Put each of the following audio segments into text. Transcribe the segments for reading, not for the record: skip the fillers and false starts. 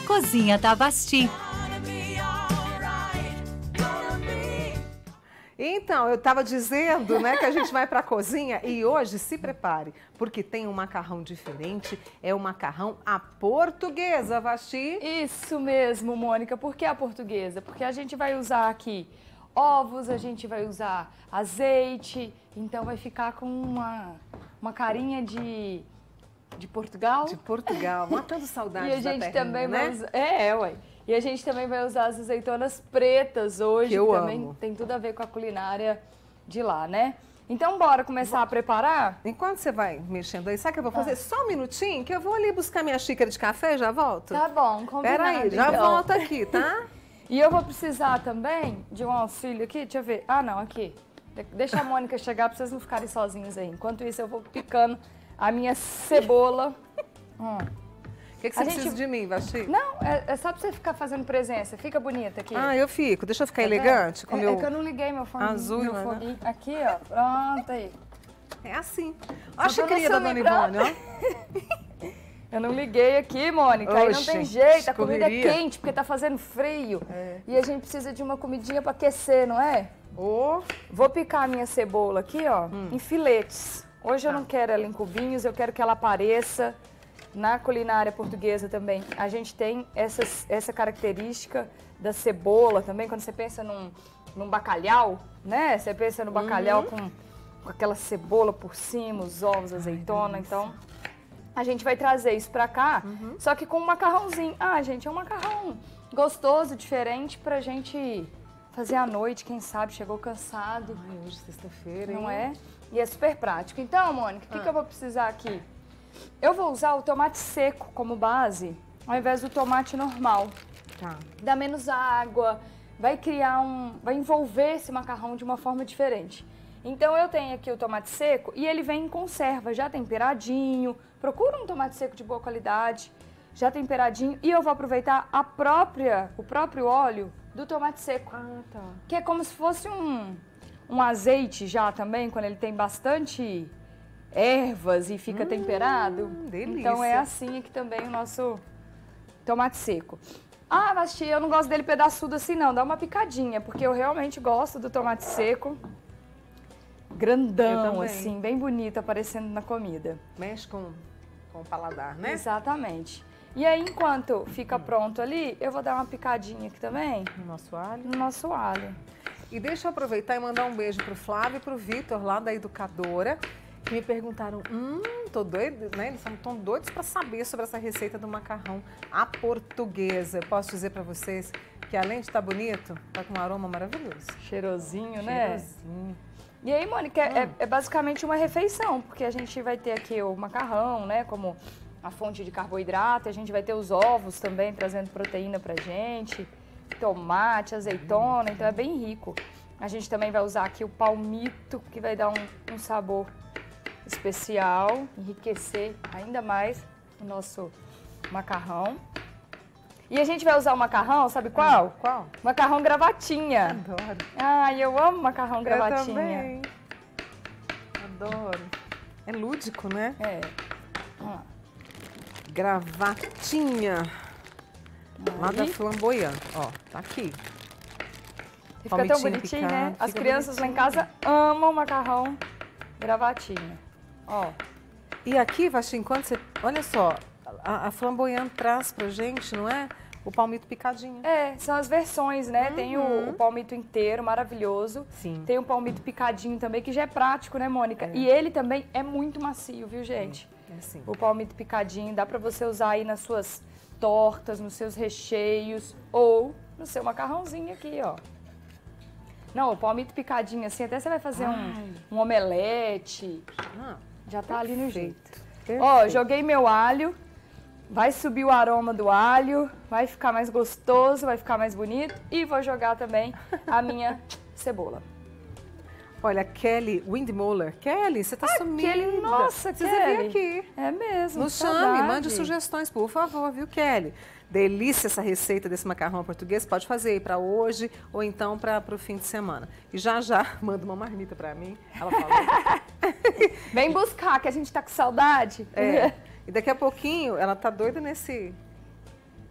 Cozinha da Basti. Então, eu estava dizendo, né, que a gente vai para a cozinha e hoje se prepare, porque tem um macarrão diferente, é o macarrão à portuguesa, Vasti. Isso mesmo, Mônica. Por que a portuguesa? Porque a gente vai usar aqui ovos, a gente vai usar azeite, então vai ficar com uma carinha de Portugal. De Portugal, matando saudades e a gente da terrinha, também né? vai usar, ué. E a gente também vai usar as azeitonas pretas hoje, que eu também amo. Tem tudo a ver com a culinária de lá, né? Então, bora começar a preparar? Enquanto você vai mexendo aí, sabe o que eu vou fazer? Só um minutinho, que eu vou ali buscar minha xícara de café e já volto. Tá bom, combinado. Peraí, já então. volto aqui, tá? E eu vou precisar também de um auxílio aqui, deixa eu ver. Ah, não, aqui. Deixa a Mônica chegar pra vocês não ficarem sozinhos aí. Enquanto isso, eu vou picando a minha cebola. O que você precisa de mim, Vasti? Não, é só pra você ficar fazendo presença. Fica bonita aqui. Ah, eu fico. Deixa eu ficar Tá elegante. Com é meu... que eu não liguei meu foguinho. azul, meu né? foguinho. Aqui, ó. Pronto aí. É assim. Olha a Só pra xicrinha não da Dona sumir, Ivone, ó. Eu não liguei aqui, Mônica. Aí não Oxe, tem jeito. A comida é escorreria. quente, porque tá fazendo frio. E a gente precisa de uma comidinha pra aquecer, não é? Vou picar a minha cebola aqui, ó, em filetes. Hoje eu não quero ela em cubinhos, eu quero que ela apareça. Na culinária portuguesa também, a gente tem essa característica da cebola também, quando você pensa num bacalhau, né? Você pensa no bacalhau com aquela cebola por cima, os ovos, a azeitona, então a gente vai trazer isso pra cá, só que com um macarrãozinho. Ah, gente, é um macarrão gostoso, diferente pra gente fazer à noite, quem sabe, chegou cansado. Ai, hoje é sexta-feira, não é? E é super prático. Então, Mônica, o que eu vou precisar aqui? Eu vou usar o tomate seco como base, ao invés do tomate normal. Tá. Dá menos água, vai envolver esse macarrão de uma forma diferente. Então eu tenho aqui o tomate seco e ele vem em conserva, já temperadinho. Procura um tomate seco de boa qualidade, já temperadinho. E eu vou aproveitar o próprio óleo do tomate seco. Ah, tá. Que é como se fosse um azeite já também, quando ele tem bastante ervas e fica temperado. Delícia. Então é assim aqui também o nosso tomate seco. Ah, Vasti, eu não gosto dele pedaçudo assim não, dá uma picadinha, porque eu realmente gosto do tomate seco grandão, assim, bem bonito, aparecendo na comida. Mexe com o paladar, né? Exatamente. E aí, enquanto fica pronto ali, eu vou dar uma picadinha aqui também No nosso alho. no nosso alho. E deixa eu aproveitar e mandar um beijo pro Flávio e pro Vitor, lá da Educadora, que me perguntaram, tô doido, né? Eles estão doidos para saber sobre essa receita do macarrão à portuguesa. Eu posso dizer para vocês que além de estar bonito, tá com um aroma maravilhoso. Cheirosinho, né? Cheirosinho. E aí, Mônica, é basicamente uma refeição, porque a gente vai ter aqui o macarrão, né, como a fonte de carboidrato, a gente vai ter os ovos também, trazendo proteína pra gente, tomate, azeitona, então é bem rico. A gente também vai usar aqui o palmito, que vai dar um sabor especial, enriquecer ainda mais o nosso macarrão. E a gente vai usar o macarrão, sabe qual? Qual? Macarrão gravatinha. Adoro. Ai, eu amo macarrão Eu gravatinha. também. Adoro. É lúdico, né? É. Vamos lá. Gravatinha. Lá da Flamboyant. Ó, tá aqui. E fica tão Palmitinho bonitinho, picado, né? As fica crianças lá em bonitinho. casa amam macarrão gravatinha. Ó. E aqui, Vasti, enquanto você... Olha só, a Flamboyant traz pra gente, não é? O palmito picadinho. É, são as versões, né? Tem o palmito inteiro, maravilhoso. Sim. Tem o palmito picadinho também, que já é prático, né, Mônica? E ele também é muito macio, viu, gente? É assim. O palmito picadinho dá pra você usar aí nas suas tortas, nos seus recheios ou no seu macarrãozinho aqui, ó. Não, o palmito picadinho assim, até você vai fazer um omelete. Ah, Já tá ali no jeito. perfeito. Ó, joguei meu alho. Vai subir o aroma do alho, vai ficar mais gostoso, vai ficar mais bonito. E vou jogar também a minha cebola. Olha, Kelly Windmuller. Kelly, você tá sumida. Kelly, nossa, Precisa Kelly. vir aqui. É mesmo, Nos chame, saudade. mande sugestões, por favor, viu, Kelly? Delícia essa receita desse macarrão português. Pode fazer aí para hoje ou então para o fim de semana. E já manda uma marmita para mim. Ela falou. Vem buscar, que a gente tá com saudade. É. E daqui a pouquinho, ela tá doida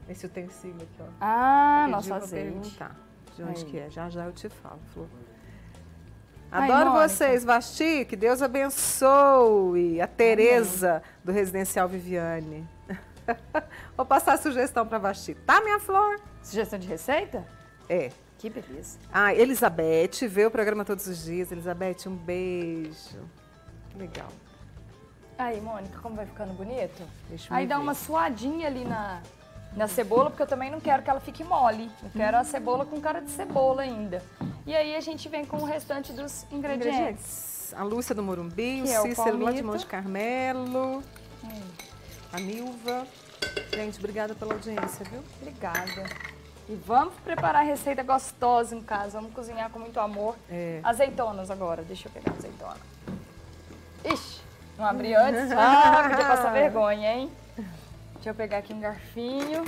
esse utensílio aqui, ó. Ah, nosso azeite. Perguntar de onde que é. Já eu te falo, Flor. Ai, Adoro Mônica. vocês, Vasti. Que Deus abençoe. A Tereza, do Residencial Viviane. Vou passar a sugestão para Vasti. Tá, minha Flor? Sugestão de receita? É. Que beleza. Ah, Elizabeth, vê o programa todos os dias. Elizabeth, um beijo. Que legal. Aí, Mônica, como vai ficando bonito? Deixa eu Aí dá ver. uma suadinha ali na cebola, porque eu também não quero que ela fique mole. Eu quero a cebola com cara de cebola ainda. E aí a gente vem com o restante dos ingredientes. A Lúcia do Morumbi, o Que é o Cícero lá de palmito. Monte Carmelo, a Nilva. Gente, obrigada pela audiência, viu? Obrigada. E vamos preparar a receita gostosa em casa. Vamos cozinhar com muito amor. É. Azeitonas agora. Deixa eu pegar a azeitona. Ixi, não abri antes? Ah, podia passar vergonha, hein? Deixa eu pegar aqui um garfinho.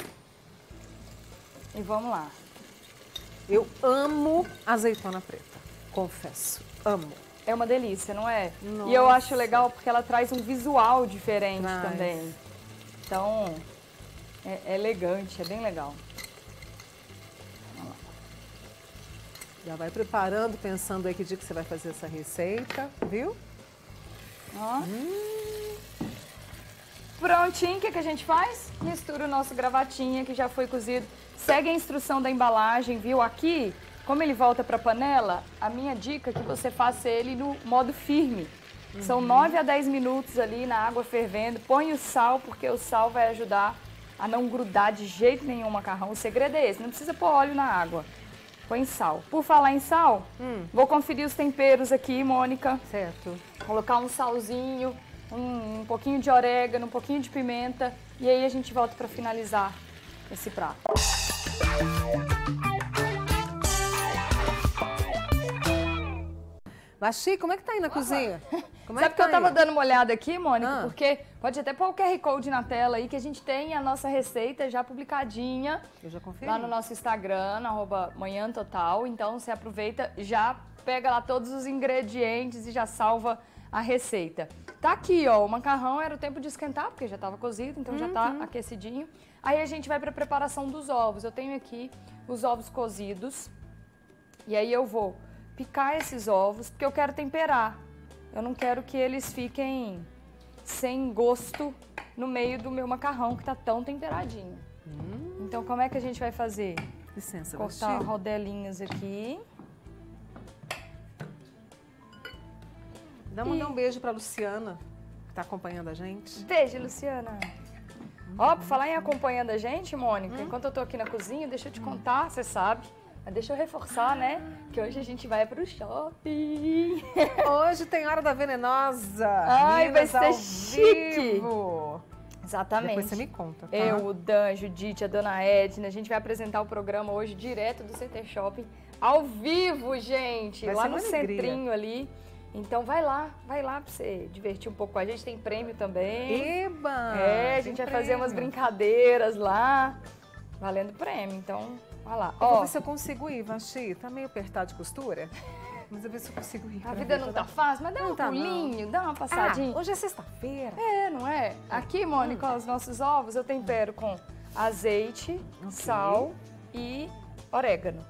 E vamos lá. Eu amo azeitona preta, confesso. Amo. É uma delícia, não é? Nossa. E eu acho legal porque ela traz um visual diferente Traz. também. Então, é elegante, é bem legal. Já vai preparando, pensando aí que dia que você vai fazer essa receita, viu? Ó. Prontinho, o que a gente faz? Mistura o nosso gravatinha que já foi cozido. Segue a instrução da embalagem, viu? Aqui, como ele volta para a panela, a minha dica é que você faça ele no modo firme. São 9 a 10 minutos ali na água fervendo. Põe o sal, porque o sal vai ajudar a não grudar de jeito nenhum o macarrão. O segredo é esse, não precisa pôr óleo na água. Põe sal. Por falar em sal, vou conferir os temperos aqui, Mônica. Certo. Colocar um salzinho, um pouquinho de orégano, um pouquinho de pimenta. E aí a gente volta para finalizar esse prato. Vasti, como é que tá aí na cozinha? Como é Sabe que tá eu tava aí? dando uma olhada aqui, Mônica? Ah. Porque pode até pôr o QR Code na tela aí, que a gente tem a nossa receita já publicadinha Eu já conferi. lá no nosso Instagram, @manhã total. Então você aproveita, já pega lá todos os ingredientes e já salva a receita. Tá aqui, ó, o macarrão era o tempo de esquentar, porque já estava cozido, então já tá aquecidinho. Aí a gente vai para a preparação dos ovos. Eu tenho aqui os ovos cozidos. E aí eu vou picar esses ovos, porque eu quero temperar. Eu não quero que eles fiquem sem gosto no meio do meu macarrão, que tá tão temperadinho. Então, como é que a gente vai fazer? Licença, Cortar Vasti. rodelinhas aqui. Mandar um beijo pra Luciana, que tá acompanhando a gente. Beijo, Luciana. Ó, pra falar em acompanhando a gente, Mônica, enquanto eu tô aqui na cozinha, deixa eu te contar, você sabe. Mas deixa eu reforçar, né? Que hoje a gente vai pro shopping. Hoje tem Hora da Venenosa. Ai, vai Minas ser ao chique. vivo. Exatamente. Depois você me conta, tá? Eu, o Dan, Judite, a Dona Edna, a gente vai apresentar o programa hoje direto do CT Shopping, ao vivo, gente, Vai lá ser no uma alegria. centrinho ali. Então vai lá pra você divertir um pouco com a gente, tem prêmio também. Eba! A gente vai fazer umas brincadeiras lá, valendo prêmio, então vai lá. Eu vou Ó, ver se eu consigo ir, Vasti. Tá meio apertado de costura, mas eu vou ver se eu consigo ir. a pra vida ver, não tá tá fácil, mas dá Não um tá, não. pulinho, dá uma passadinha. hoje é sexta-feira. É, não é? Aqui, Mônica, ó, os nossos ovos eu tempero com azeite, sal e orégano.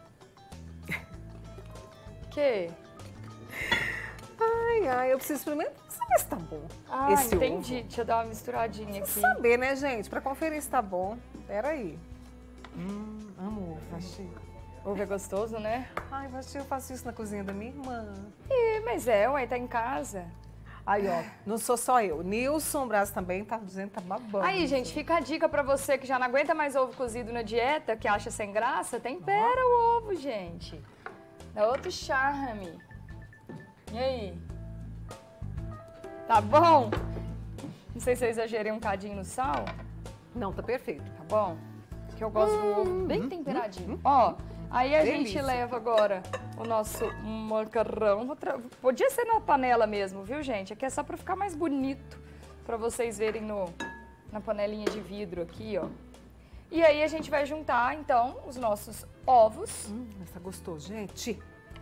Que? Ai, eu preciso experimentar pra saber se tá bom. Ah, esse entendi. ovo. Deixa eu dar uma misturadinha aqui. Saber, né, gente? Pra conferir se tá bom. Peraí. Amo ovo, Vasti. Ovo é gostoso, né? Ai, Vasti, eu faço isso na cozinha da minha irmã. Mas ué, tá em casa. Aí, ó, não sou só eu. Nilson Braz também tá dizendo que tá babando. Aí, gente, fica a dica pra você que já não aguenta mais ovo cozido na dieta, que acha sem graça, tempera o ovo, gente. Dá outro charme. E aí? Tá bom? Não sei se eu exagerei um cadinho no sal. Não, tá perfeito. Tá bom? Que eu gosto do ovo bem temperadinho. Ó, aí a gente Delícia. leva agora o nosso macarrão. Podia ser na panela mesmo, viu, gente? Aqui é só pra ficar mais bonito, pra vocês verem na panelinha de vidro aqui, ó. E aí a gente vai juntar, então, os nossos ovos. Mas tá gostoso, gente.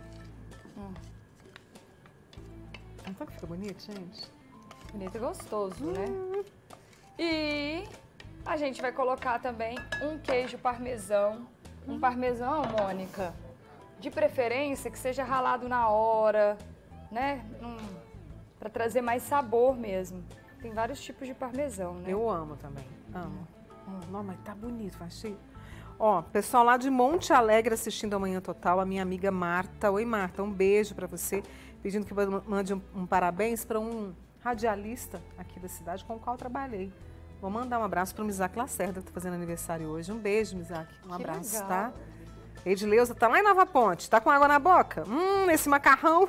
Não tá que fica bonito, gente? Bonito e gostoso, né? E A gente vai colocar também um queijo parmesão. Um parmesão, Mônica, de preferência que seja ralado na hora, né? Para trazer mais sabor mesmo. Tem vários tipos de parmesão, né? Eu amo também, amo. Não, mas tá bonito, achei. Ó, pessoal lá de Monte Alegre assistindo Amanhã Total, a minha amiga Marta. Oi, Marta, um beijo para você. Pedindo que eu mande um parabéns para um radialista aqui da cidade com o qual eu trabalhei. Vou mandar um abraço para o Misak Lacerda, que está fazendo aniversário hoje. Um beijo, Misak. Um abraço, legal. Tá? Edileuza tá lá em Nova Ponte. Tá com água na boca? Esse macarrão.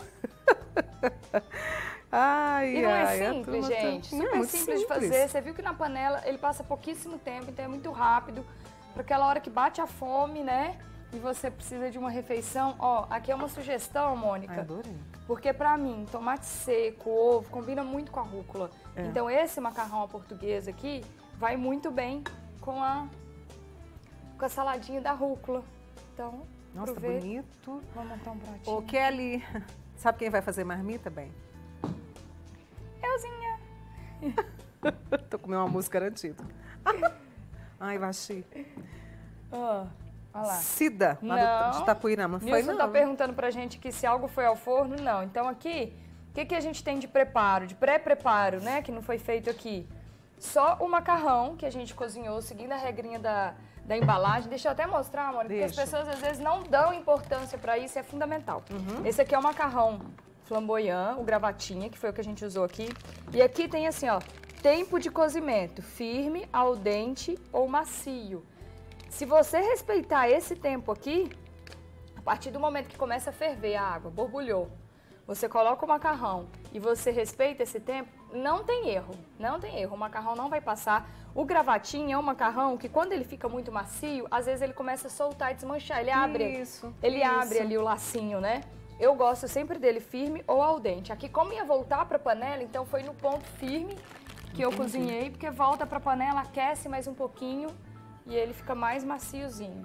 Ai, e não é simples, gente. Super muito simples de fazer. Você viu que na panela ele passa pouquíssimo tempo, então é muito rápido. Para aquela hora que bate a fome, né? E você precisa de uma refeição. Ó, aqui é uma sugestão, Mônica. Ai, adorei. Porque pra mim, tomate seco, ovo, combina muito com a rúcula. É. Então esse macarrão à portuguesa aqui vai muito bem com a saladinha da rúcula. Então, nossa, tá bonito. Vamos montar um pratinho. Ô, Kelly, sabe quem vai fazer marmita, bem? Euzinha. Tô comendo uma música garantida. Ai, Vaxi. Olha lá. Cida, lá de Itapuirama. Não foi, não? Tá perguntando pra gente que se algo foi ao forno, não. Então aqui, o que a gente tem de preparo, de pré-preparo, né? Que não foi feito aqui. Só o macarrão que a gente cozinhou, seguindo a regrinha da embalagem. Deixa eu até mostrar, Mônica, porque as pessoas às vezes não dão importância pra isso, é fundamental. Esse aqui é o macarrão flamboyant, o gravatinha, que foi o que a gente usou aqui. E aqui tem assim, ó, tempo de cozimento, firme, al dente ou macio. Se você respeitar esse tempo aqui, a partir do momento que começa a ferver a água, borbulhou, você coloca o macarrão e você respeita esse tempo, não tem erro, não tem erro. O macarrão não vai passar. O gravatinho é um macarrão que quando ele fica muito macio, às vezes ele começa a soltar e desmanchar, ele abre, abre ali o lacinho, né? Eu gosto sempre dele firme ou al dente. Aqui, como ia voltar para a panela, então foi no ponto firme que eu cozinhei, porque volta para a panela, aquece mais um pouquinho e ele fica mais maciozinho.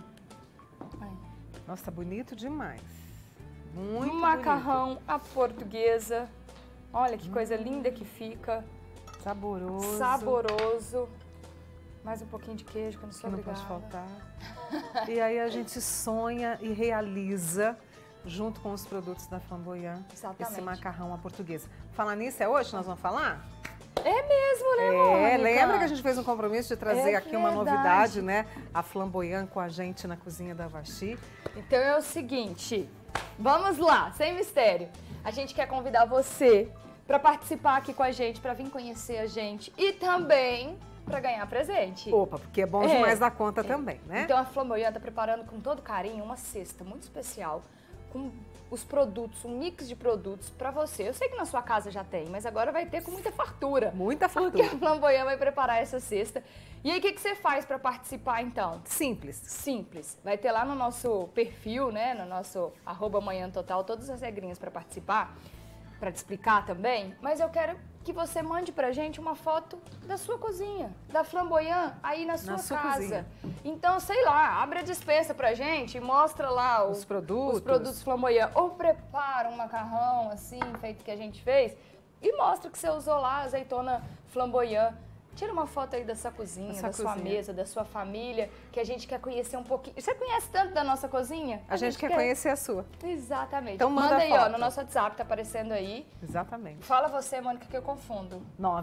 Nossa, tá bonito demais. Muito macarrão bonito. à portuguesa. Olha que coisa linda que fica. Saboroso. Saboroso. Mais um pouquinho de queijo, que eu não sou obrigada. Não pode faltar. E aí a gente sonha e realiza, junto com os produtos da Flamboyant, esse macarrão à portuguesa. Falar nisso, é hoje que nós vamos falar? É mesmo, né, Mônica? Lembra que a gente fez um compromisso de trazer aqui uma novidade, né? A Flamboyant com a gente na cozinha da Vaxi. Então é o seguinte, vamos lá, sem mistério. A gente quer convidar você para participar aqui com a gente, para vir conhecer a gente e também para ganhar presente. Opa, porque é bom demais da conta também, né? Então a Flamboyant está preparando com todo carinho uma cesta muito especial com os produtos, um mix de produtos para você. Eu sei que na sua casa já tem, mas agora vai ter com muita fartura. Muita fartura. Porque a Flamboyant vai preparar essa cesta. E aí, o que você faz para participar, então? Simples. Simples. Vai ter lá no nosso perfil, né, no nosso @amanhãtotal, todas as regrinhas para participar, para te explicar também. Mas eu quero que você mande pra gente uma foto da sua cozinha, da Flamboyant, aí na sua casa. Cozinha. Então, sei lá, abre a despensa pra gente e mostra lá os produtos Flamboyant. Ou prepara um macarrão, assim, feito que a gente fez, e mostra que você usou lá a azeitona Flamboyant. Tira uma foto aí da sua cozinha, da sua mesa, da sua família, que a gente quer conhecer um pouquinho. Você conhece tanto da nossa cozinha? A gente quer conhecer a sua. Exatamente. Então manda aí, foto. ó, no nosso WhatsApp, tá aparecendo aí. Exatamente. Fala você, Mônica, que eu confundo.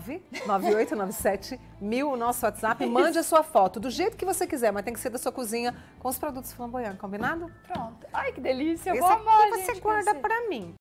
99897 1000, o nosso WhatsApp. Mande a sua foto, do jeito que você quiser, mas tem que ser da sua cozinha com os produtos Flamboyant, combinado? Pronto. Ai, que delícia. Eu Esse vou amar, aqui você guarda pra mim.